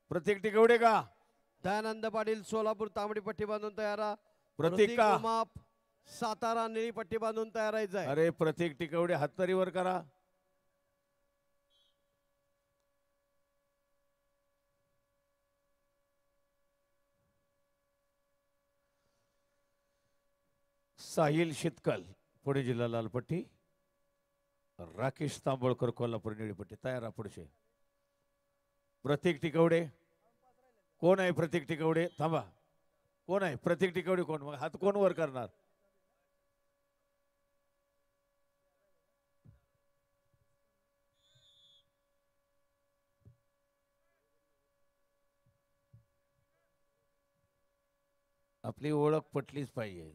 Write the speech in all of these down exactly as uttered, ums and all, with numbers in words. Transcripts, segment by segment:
प्रतीक टिकवडे का दयानंद पाटील सोलापूर तांबडी पट्टी बांधून तयार आहे. प्रतीक का उमाप सातारा निळी पट्टी बांधून तयार आहे. अरे प्रतीक टिकवडे हातरीवर करा. साहिल शितकल पुणे जिल्हा लालपट्टी, राकेश तांबोळकर कोल्हापूर निळीपट्टी. तयार पुढचे. प्रतीक टिकवडे कोण आहे? प्रतीक टिकवडे थांबा. कोण आहे प्रतीक टिकवडे? कोण? मग हात कोण वर करणार? आपली ओळख पटलीच पाहिजे,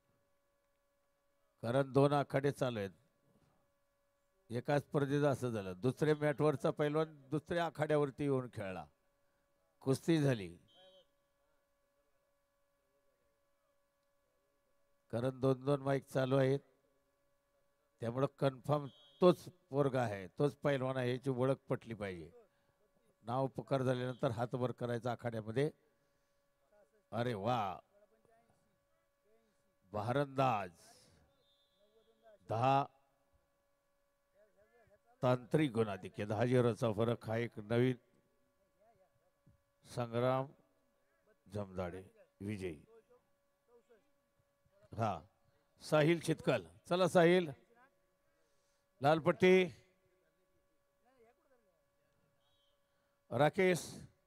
कारण दोन आखाडे चालू आहेत. एकाच स्पर्धेत असं झालं, दुसऱ्या मॅटवरचा पैलवान दुसऱ्या आखाड्यावरती येऊन खेळला, कुस्ती झाली. कारण दोन दोन माईक चालू आहेत, त्यामुळं कन्फर्म तोच पोरगा आहे, तोच पैलवान आहे याची ओळख पटली पाहिजे. नाव पुकार झाल्यानंतर हात वर करायचा आखाड्यामध्ये. अरे वा, भारंदाज दहा तांत्रिक गुणाधिक्य, दहा झिरोचा फरक हा एक नवीन. संग्राम जमदाडे विजयी. हा साहिल चितकल. चला साहिल. लालपट्टी राकेश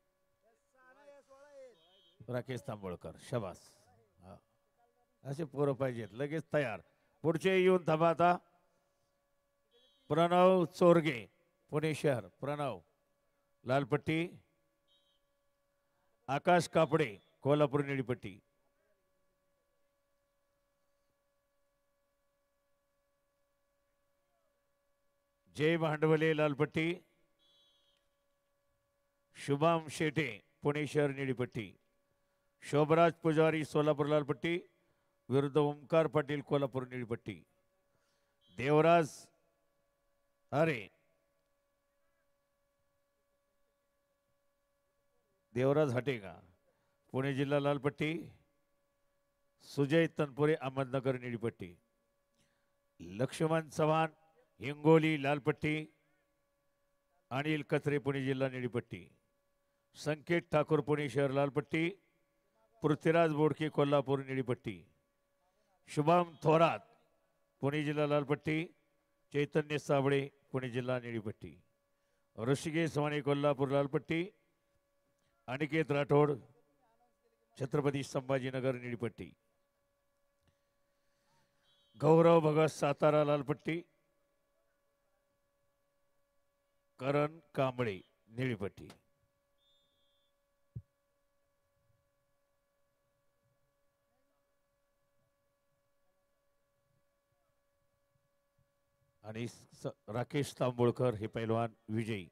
राकेश तांबोळकर. शबास. असे पोरं पाहिजेत लगेच तयार. पुढचे येऊन थांबा आता. प्रणव चोरगे पुणे शहर. प्रणव. लालपट्टी आकाश कापडे कोल्हापूर निळीपट्टी. जय भांडवले लालपट्टी. शुभम शेटे पुणे शहर निळीपट्टी. शोभराज पुजारी सोलापूर लालपट्टी विरुद्ध ओमकार पाटील कोल्हापूर निळीपट्टी. देवराज अरे देवराज हटेगा पुणे जिल्हा लालपट्टी. सुजय तनपुरे अहमदनगर निळीपट्टी. लक्ष्मण चव्हाण हिंगोली लालपट्टी. अनिल कचरे पुणे जिल्हा निळीपट्टी. संकेत ठाकूर पुणे शहर लालपट्टी. पृथ्वीराज बोडके कोल्हापूर निळीपट्टी. शुभम थोरात पुणे जिल्हा लालपट्टी. चैतन्य साबळे पुणे जिल्हा निळीपट्टी. ऋषिकेश वाणी कोल्हापूर लालपट्टी. अनिकेत राठोड छत्रपती संभाजीनगर निळीपट्टी. गौरव भगत सातारा लालपट्टी. करण कांबळे निळीपट्टी. आणि राकेश तांबोळकर हे पैलवान विजयी.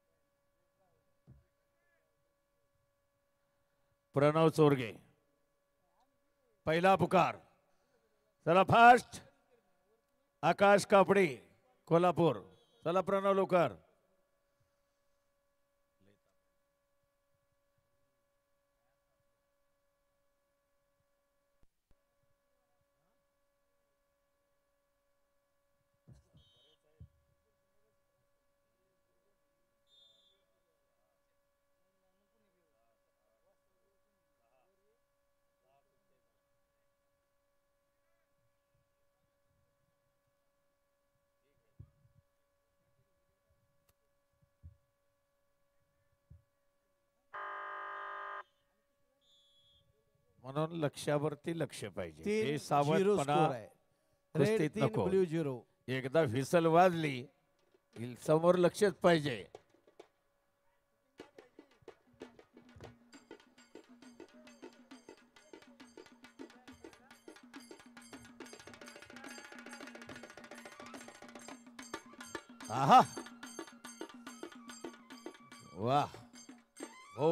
प्रणव चोरगे पहिला पुकार. चला फास्ट. आकाश कापडे कोल्हापूर. चला प्रणव लवकर. म्हणून लक्षावरती लक्ष पाहिजे. हे सावधपणा कुस्तीत नको. एकदा व्हिसल वाजली समोर लक्षच पाहिजे. आहा वाह हो.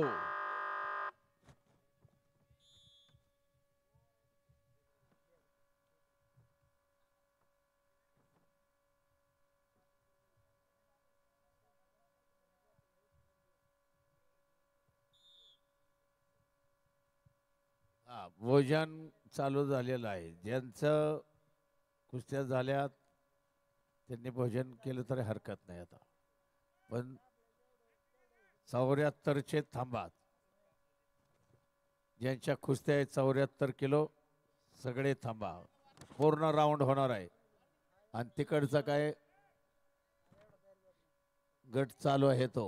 भोजन चालू झालेलं आहे. ज्यांचं कुस्त्या झाल्यात त्यांनी भोजन केलं तरी हरकत नाही आता. पण चौऱ्याहत्तरचे थांबा. ज्यांच्या कुस्त्या आहेत चौऱ्याहत्तर किलो सगळे थांबा. पूर्ण राऊंड होणार आहे. आणि तिकडचा काय गट चालू आहे तो.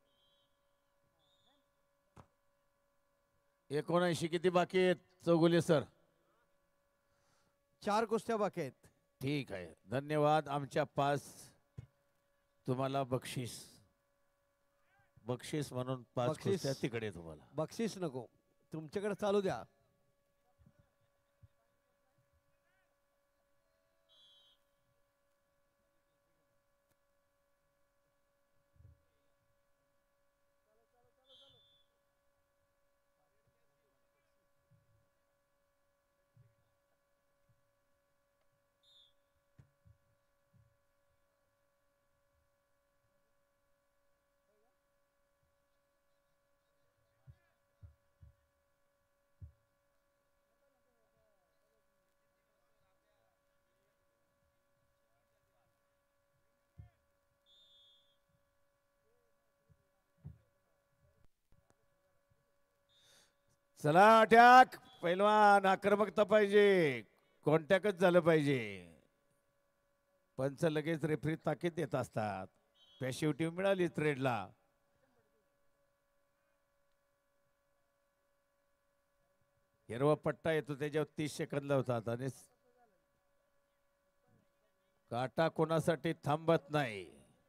एकोणऐंशी किती बाकी आहेत चौगुले सर? चार कुस्त्या बाकी आहेत. ठीक आहे, धन्यवाद. आमच्या पास तुम्हाला बक्षीस बक्षीस म्हणून पाच बक्षीस. कुस्त्या तिकडे तुम्हाला. बक्षीस नको, तुमच्याकडे चालू द्या. चला अटॅक. पैलवान आक्रमकता पाहिजे, कॉन्टॅक्टच झालं पाहिजे. पंच लगेच रेफरी ताकीद देत असतात. पॅशिव्हिटी मिळाली ट्रेडला. हिरवा पट्टा येतो त्याच्यावर तीस सेकंद लावतात आणि काटा कोणासाठी थांबत नाही.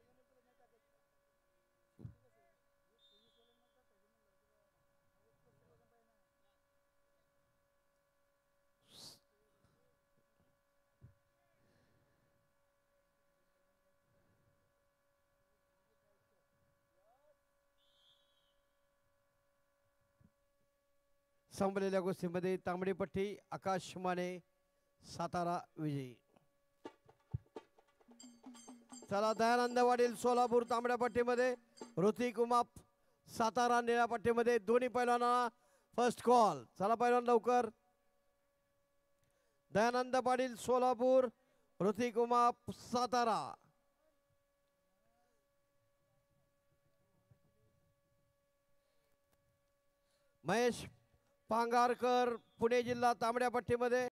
संपलेल्या कुस्तीमध्ये तांबडी पट्टी आकाश माने सातारा विजयी. चला दयानंद वाडील सोलापूर तांबड्या पट्टीमध्ये, ऋतिक उमाप सातारा निळ्या पट्टीमध्ये. दोन्ही पैलवानांना फर्स्ट कॉल. चला पैलवान लवकर. दयानंद पाटील सोलापूर, ऋतिक उमाप सातारा. महेश पांगारकर पुणे जिल्हा तांबड्या पट्टीमध्ये.